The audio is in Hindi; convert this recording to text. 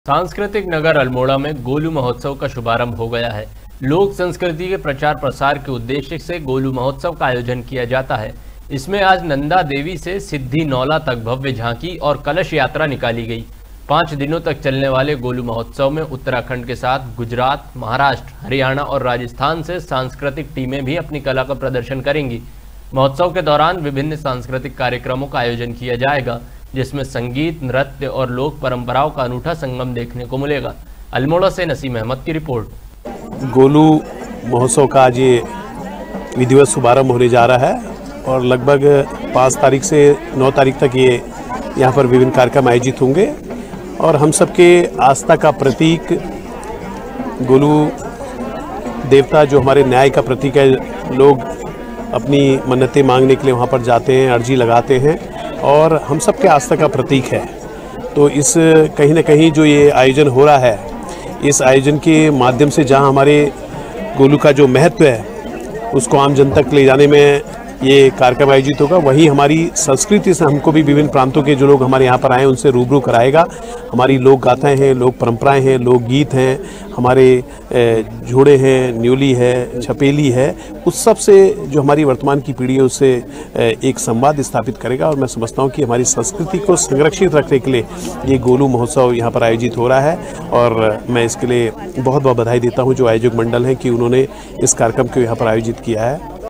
सांस्कृतिक नगर अल्मोड़ा में गोलू महोत्सव का शुभारंभ हो गया है। लोक संस्कृति के प्रचार प्रसार के उद्देश्य से गोलू महोत्सव का आयोजन किया जाता है। इसमें आज नंदा देवी से सिद्धि नौला तक भव्य झांकी और कलश यात्रा निकाली गई। 5 दिनों तक चलने वाले गोलू महोत्सव में उत्तराखंड के साथ गुजरात, महाराष्ट्र, हरियाणा और राजस्थान से सांस्कृतिक टीमें भी अपनी कला का प्रदर्शन करेंगी। महोत्सव के दौरान विभिन्न सांस्कृतिक कार्यक्रमों का आयोजन किया जाएगा, जिसमें संगीत, नृत्य और लोक परंपराओं का अनूठा संगम देखने को मिलेगा। अल्मोड़ा से नसीम अहमद की रिपोर्ट। गोलू महोत्सव का आज ये विधिवत शुभारंभ होने जा रहा है और लगभग 5 तारीख से 9 तारीख तक ये यहाँ पर विभिन्न कार्यक्रम आयोजित होंगे और हम सबके आस्था का प्रतीक गोलू देवता, जो हमारे न्याय का प्रतीक है, लोग अपनी मन्नतें मांगने के लिए वहाँ पर जाते हैं, अर्जी लगाते हैं और हम सबके आस्था का प्रतीक है। तो इस कहीं ना कहीं जो ये आयोजन हो रहा है, इस आयोजन के माध्यम से जहाँ हमारे गोलू का जो महत्व है उसको आम जन तक ले जाने में ये कार्यक्रम आयोजित होगा। वहीं हमारी संस्कृति से हमको भी विभिन्न प्रांतों के जो लोग हमारे यहाँ पर आए उनसे रूबरू कराएगा। हमारी लोक गाथाएँ हैं, लोक परंपराएँ हैं, लोक गीत हैं, हमारे जोड़े हैं, न्योली है, छपेली है, उस सब से जो हमारी वर्तमान की पीढ़ी है उससे एक संवाद स्थापित करेगा। और मैं समझता हूँ कि हमारी संस्कृति को संरक्षित रखने के लिए ये गोलू महोत्सव यहाँ पर आयोजित हो रहा है और मैं इसके लिए बहुत बहुत बधाई देता हूँ जो आयोजक मंडल हैं कि उन्होंने इस कार्यक्रम को यहाँ पर आयोजित किया है।